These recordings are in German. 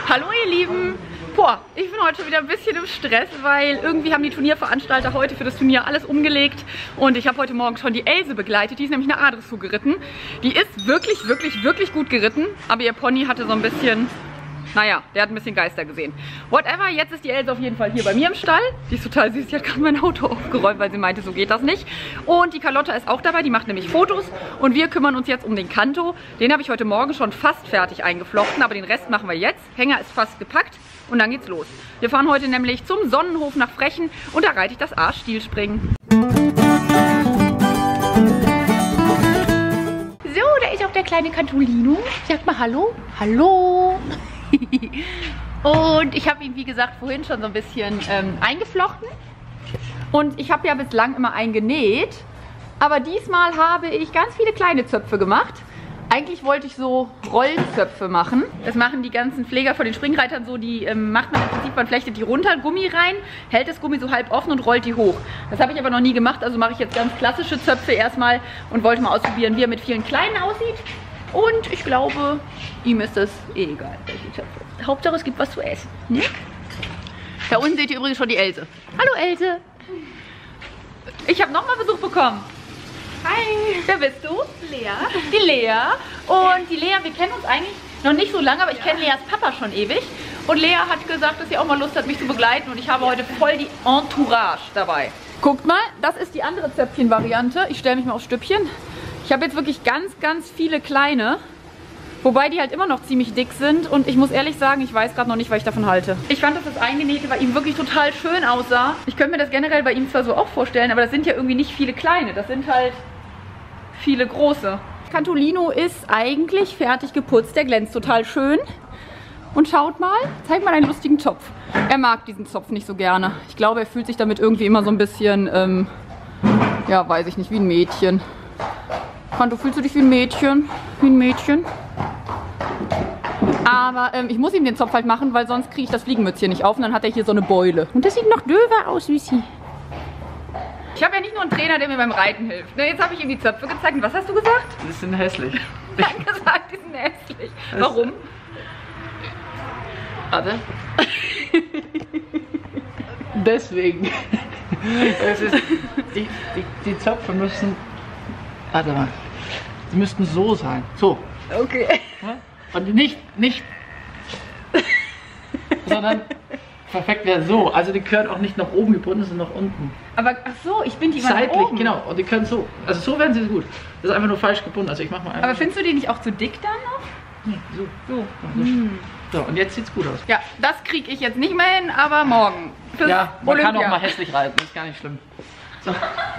Hallo ihr Lieben! Boah, ich bin heute schon wieder ein bisschen im Stress, weil irgendwie haben die Turnierveranstalter heute für das Turnier alles umgelegt und ich habe heute Morgen schon die Else begleitet, die ist nämlich eine A-Dressur geritten. Die ist wirklich, wirklich, wirklich gut geritten, aber ihr Pony hatte so ein bisschen, naja, der hat ein bisschen Geister gesehen. Whatever, jetzt ist die Else auf jeden Fall hier bei mir im Stall. Die ist total süß, die hat gerade mein Auto aufgeräumt, weil sie meinte, so geht das nicht. Und die Carlotta ist auch dabei, die macht nämlich Fotos und wir kümmern uns jetzt um den Kanto. Den habe ich heute Morgen schon fast fertig eingeflochten, aber den Rest machen wir jetzt. Hänger ist fast gepackt und dann geht's los. Wir fahren heute nämlich zum Sonnenhof nach Frechen und da reite ich das A-Stilspringen. So, da ist auch der kleine Cantolino. Sag mal Hallo. Hallo. Und ich habe ihn, wie gesagt, vorhin schon so ein bisschen eingeflochten. Und ich habe ja bislang immer eingenäht. Aber diesmal habe ich ganz viele kleine Zöpfe gemacht. Eigentlich wollte ich so Rollzöpfe machen. Das machen die ganzen Pfleger von den Springreitern so. Die macht man im Prinzip, man flechtet die runter, Gummi rein, hält das Gummi so halb offen und rollt die hoch. Das habe ich aber noch nie gemacht, also mache ich jetzt ganz klassische Zöpfe erstmal und wollte mal ausprobieren, wie er mit vielen kleinen aussieht. Und ich glaube, ihm ist das eh egal, welche Zöpfe. Hauptsache, es gibt was zu essen. Ne? Da unten seht ihr übrigens schon die Else. Hallo Else. Ich habe nochmal Besuch bekommen. Hi. Wer bist du? Lea. Die Lea. Und die Lea, wir kennen uns eigentlich noch nicht so lange, aber ich kenne Leas Papa schon ewig. Und Lea hat gesagt, dass sie auch mal Lust hat, mich zu begleiten. Und ich habe heute voll die Entourage dabei. Guckt mal, das ist die andere Zöpfchen-Variante. Ich stelle mich mal aufs Stüppchen. Ich habe jetzt wirklich ganz, ganz viele kleine. Wobei die halt immer noch ziemlich dick sind. Und ich muss ehrlich sagen, ich weiß gerade noch nicht, was ich davon halte. Ich fand, dass das Eingenähte bei ihm wirklich total schön aussah. Ich könnte mir das generell bei ihm zwar so auch vorstellen, aber das sind ja irgendwie nicht viele kleine. Das sind halt viele große. Cantolino ist eigentlich fertig geputzt. Der glänzt total schön. Und schaut mal, zeig mal deinen lustigen Zopf. Er mag diesen Zopf nicht so gerne. Ich glaube, er fühlt sich damit irgendwie immer so ein bisschen, ja, weiß ich nicht, wie ein Mädchen. Kanto, fühlst du dich wie ein Mädchen? Wie ein Mädchen? Aber ich muss ihm den Zopf halt machen, weil sonst kriege ich das Fliegenmützchen nicht auf und dann hat er hier so eine Beule. Und das sieht noch döver aus, Süßi. Ich habe ja nicht nur einen Trainer, der mir beim Reiten hilft. Ne, jetzt habe ich ihm die Zöpfe gezeigt. Und was hast du gesagt? Die sind hässlich. Er hat gesagt, die sind hässlich. Warum? Warte. Deswegen. Es ist, die Zöpfe müssen... Warte mal. Die müssten so sein. So. Okay. Und nicht sondern perfekt wäre so. Also die können auch nicht nach oben gebunden, sondern nach unten. Aber ach so, ich bin die mal seitlich, nach oben. genau. Und die können so. Also so werden sie gut. Das ist einfach nur falsch gebunden. Also ich mach mal einfach. Aber findest du die nicht auch zu dick dann noch? Nee, so. So, und jetzt sieht's gut aus. Ja, das kriege ich jetzt nicht mehr hin, aber morgen. Ja, man Olympia. kann auch mal hässlich reiten. Das ist gar nicht schlimm. So.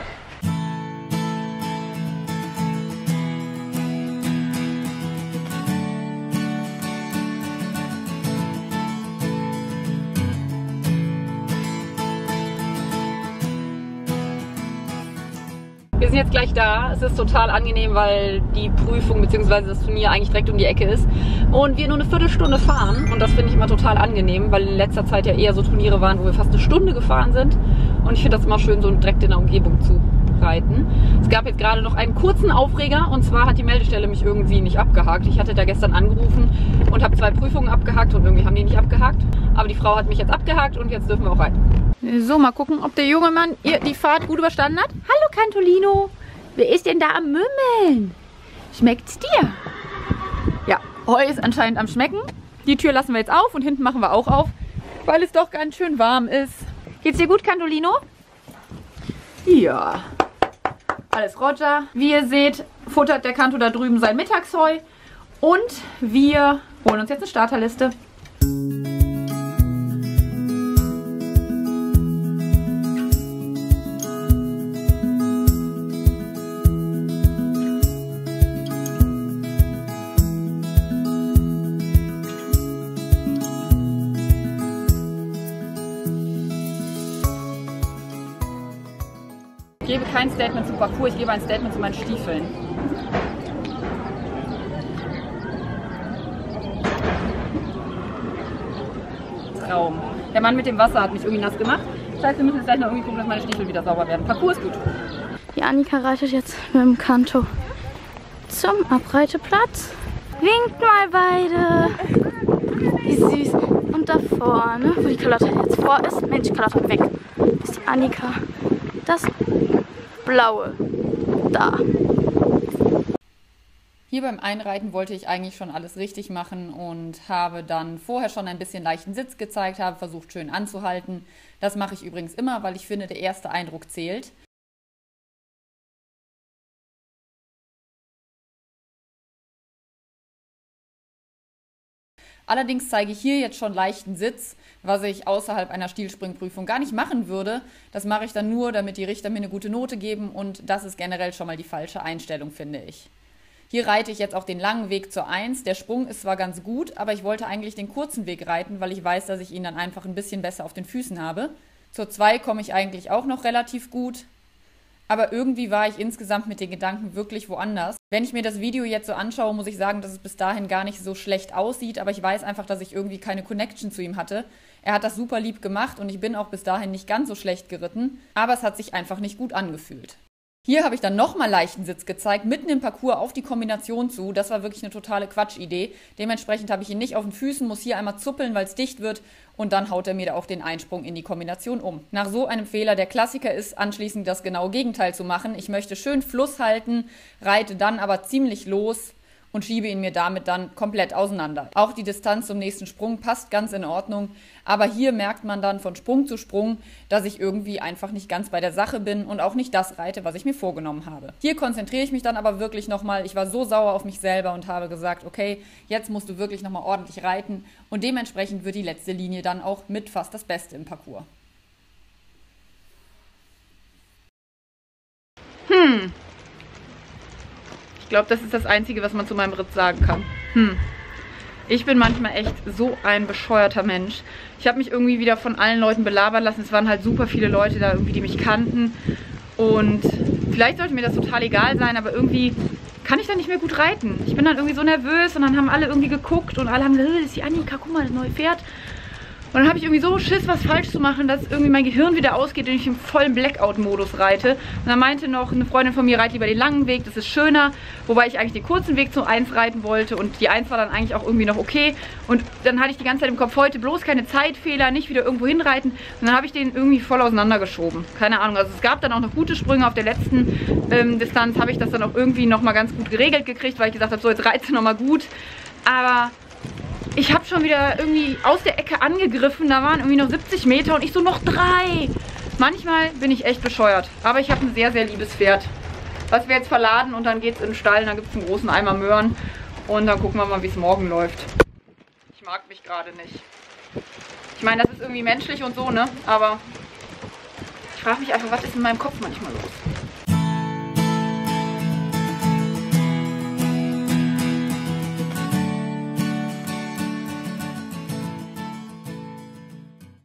Wir sind jetzt gleich da. Es ist total angenehm, weil die Prüfung bzw. das Turnier eigentlich direkt um die Ecke ist. Und wir nur eine Viertelstunde fahren. Und das finde ich immer total angenehm, weil in letzter Zeit ja eher so Turniere waren, wo wir fast eine Stunde gefahren sind. Und ich finde das immer schön, so direkt in der Umgebung zu reiten. Es gab jetzt gerade noch einen kurzen Aufreger. Und zwar hat die Meldestelle mich irgendwie nicht abgehakt. Ich hatte da gestern angerufen und habe 2 Prüfungen abgehakt und irgendwie haben die nicht abgehakt. Aber die Frau hat mich jetzt abgehakt und jetzt dürfen wir auch reiten. So, mal gucken, ob der junge Mann die Fahrt gut überstanden hat. Hallo Cantolino, wer ist denn da am Mümmeln? Schmeckt's dir? Ja, Heu ist anscheinend am Schmecken. Die Tür lassen wir jetzt auf und hinten machen wir auch auf, weil es doch ganz schön warm ist. Geht's dir gut, Cantolino? Ja, alles Roger. Wie ihr seht, futtert der Kanto da drüben sein Mittagsheu und wir holen uns jetzt eine Starterliste. Ich gebe kein Statement zum Parcours, ich gebe ein Statement zu meinen Stiefeln. Traum. Der Mann mit dem Wasser hat mich irgendwie nass gemacht. Das heißt, wir müssen jetzt gleich noch irgendwie gucken, dass meine Stiefel wieder sauber werden. Parcours ist gut. Die Annika reitet jetzt mit dem Kanto zum Abreiteplatz. Winkt mal beide. Wie süß. Und da vorne, wo die Carlotta jetzt vor ist, Mensch, Carlotta, weg, ist die Annika. Das Blaue. Da. Hier beim Einreiten wollte ich eigentlich schon alles richtig machen und habe dann vorher schon ein bisschen leichten Sitz gezeigt, habe versucht schön anzuhalten. Das mache ich übrigens immer, weil ich finde, der erste Eindruck zählt. Allerdings zeige ich hier jetzt schon leichten Sitz, was ich außerhalb einer Stilspringprüfung gar nicht machen würde. Das mache ich dann nur, damit die Richter mir eine gute Note geben und das ist generell schon mal die falsche Einstellung, finde ich. Hier reite ich jetzt auch den langen Weg zur 1. Der Sprung ist zwar ganz gut, aber ich wollte eigentlich den kurzen Weg reiten, weil ich weiß, dass ich ihn dann einfach ein bisschen besser auf den Füßen habe. Zur 2 komme ich eigentlich auch noch relativ gut. Aber irgendwie war ich insgesamt mit den Gedanken wirklich woanders. Wenn ich mir das Video jetzt so anschaue, muss ich sagen, dass es bis dahin gar nicht so schlecht aussieht, aber ich weiß einfach, dass ich irgendwie keine Connection zu ihm hatte. Er hat das super lieb gemacht und ich bin auch bis dahin nicht ganz so schlecht geritten, aber es hat sich einfach nicht gut angefühlt. Hier habe ich dann nochmal leichten Sitz gezeigt, mitten im Parcours auf die Kombination zu. Das war wirklich eine totale Quatschidee. Dementsprechend habe ich ihn nicht auf den Füßen, muss hier einmal zuppeln, weil es dicht wird und dann haut er mir da auch den Einsprung in die Kombination um. Nach so einem Fehler, der Klassiker ist, anschließend das genaue Gegenteil zu machen. Ich möchte schön Fluss halten, reite dann aber ziemlich los und schiebe ihn mir damit dann komplett auseinander. Auch die Distanz zum nächsten Sprung passt ganz in Ordnung, aber hier merkt man dann von Sprung zu Sprung, dass ich irgendwie einfach nicht ganz bei der Sache bin und auch nicht das reite, was ich mir vorgenommen habe. Hier konzentriere ich mich dann aber wirklich nochmal. Ich war so sauer auf mich selber und habe gesagt, okay, jetzt musst du wirklich nochmal ordentlich reiten und dementsprechend wird die letzte Linie dann auch mit fast das Beste im Parcours. Ich glaube, das ist das Einzige, was man zu meinem Ritt sagen kann. Ich bin manchmal echt so ein bescheuerter Mensch. Ich habe mich irgendwie wieder von allen Leuten belabern lassen. Es waren halt super viele Leute da irgendwie, die mich kannten. Und vielleicht sollte mir das total egal sein, aber irgendwie kann ich da nicht mehr gut reiten. Ich bin dann irgendwie so nervös und dann haben alle irgendwie geguckt und alle haben gesagt, das ist die Annika, guck mal, das neue Pferd. Und dann habe ich irgendwie so Schiss, was falsch zu machen, dass irgendwie mein Gehirn wieder ausgeht und ich im vollen Blackout-Modus reite. Und dann meinte noch eine Freundin von mir, reit lieber den langen Weg, das ist schöner. Wobei ich eigentlich den kurzen Weg zum 1 reiten wollte und die 1 war dann eigentlich auch irgendwie noch okay. Und dann hatte ich die ganze Zeit im Kopf, heute bloß keine Zeitfehler, nicht wieder irgendwo hinreiten. Und dann habe ich den irgendwie voll auseinandergeschoben. Keine Ahnung, also es gab dann auch noch gute Sprünge auf der letzten Distanz, habe ich das dann auch irgendwie nochmal ganz gut geregelt gekriegt, weil ich gesagt habe, so jetzt reite nochmal gut. Aber ich habe schon wieder irgendwie aus der Ecke angegriffen, da waren irgendwie noch 70 Meter und ich so noch 3. Manchmal bin ich echt bescheuert, aber ich habe ein sehr, sehr liebes Pferd. Was wir jetzt verladen und dann geht es in den Stall, dann gibt es einen großen Eimer Möhren und dann gucken wir mal, wie es morgen läuft. Ich mag mich gerade nicht. Ich meine, das ist irgendwie menschlich und so, ne? Aber ich frage mich einfach, was ist in meinem Kopf manchmal los?